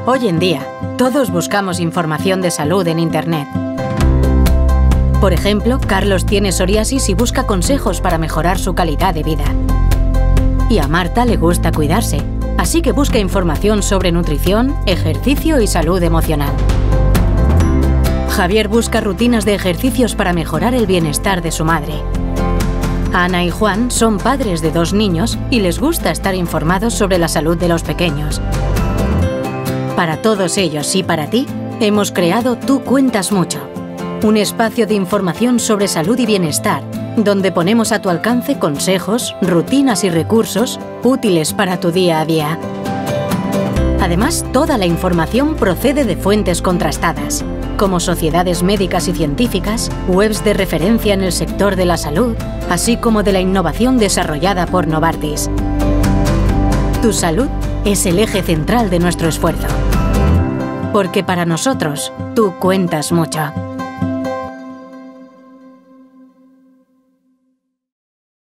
Hoy en día, todos buscamos información de salud en Internet. Por ejemplo, Carlos tiene psoriasis y busca consejos para mejorar su calidad de vida. Y a Marta le gusta cuidarse, así que busca información sobre nutrición, ejercicio y salud emocional. Javier busca rutinas de ejercicios para mejorar el bienestar de su madre. Ana y Juan son padres de 2 niños y les gusta estar informados sobre la salud de los pequeños. Para todos ellos y para ti, hemos creado Tú Cuentas Mucho, un espacio de información sobre salud y bienestar, donde ponemos a tu alcance consejos, rutinas y recursos útiles para tu día a día. Además, toda la información procede de fuentes contrastadas, como sociedades médicas y científicas, webs de referencia en el sector de la salud, así como de la innovación desarrollada por Novartis. Tu salud es el eje central de nuestro esfuerzo. Porque para nosotros, tú cuentas mucho.